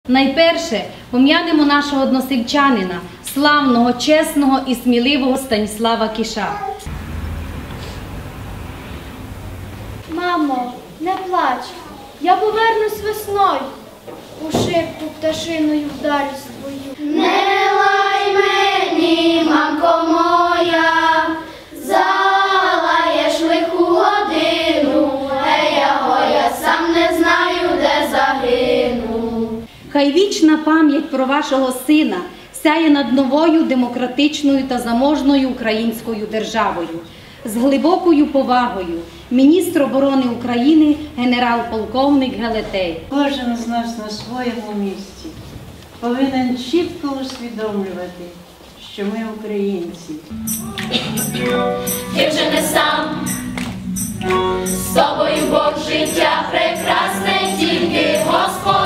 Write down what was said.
Найперше пом'янемо нашого односельчанина, славного, чесного і сміливого Станіслава Кіша. Мамо, не плач, я повернусь весною, у шибку пташиною вдарюсь твою. Не лай мені, мамко моя, залаєш лиху годину, я сам не знаю, де загину. Хай вічна пам'ять про вашого сина сяє над новою демократичною та заможною українською державою. З глибокою повагою міністр оборони України генерал-полковник Гелетей. Кожен з нас на своєму місці повинен чітко усвідомлювати, що ми українці. Ти вже не сам, з тобою Бог життя прекрасне, тільки Господь.